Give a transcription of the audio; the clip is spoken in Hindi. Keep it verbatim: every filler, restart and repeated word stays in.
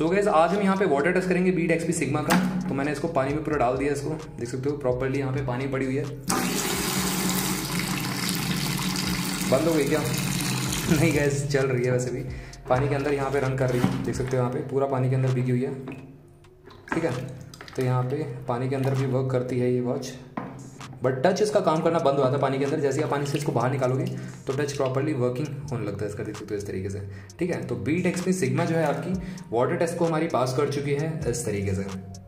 सो गाइस आज हम यहाँ पे वाटर टेस्ट करेंगे बीट एक्सपी सिग्मा का। तो मैंने इसको पानी में पूरा डाल दिया, इसको देख सकते हो प्रॉपर्ली यहाँ पे पानी पड़ी हुई है। बंद हो गई क्या? नहीं गैस चल रही है, वैसे भी पानी के अंदर यहाँ पे रन कर रही है, देख सकते हो यहाँ पे पूरा पानी के अंदर भीगी हुई है। ठीक है, तो यहाँ पे पानी के अंदर भी वर्क करती है ये वॉच, बट टच इसका काम करना बंद हुआ था पानी के अंदर। जैसे आप पानी से इसको बाहर निकालोगे तो टच प्रॉपर्ली वर्किंग होने लगता है इसका, देख सकते हो इस तरीके से। ठीक है, तो बीट एक्सपी सिग्मा जो है आपकी वाटर टेस्ट को हमारी पास कर चुकी है इस तरीके से।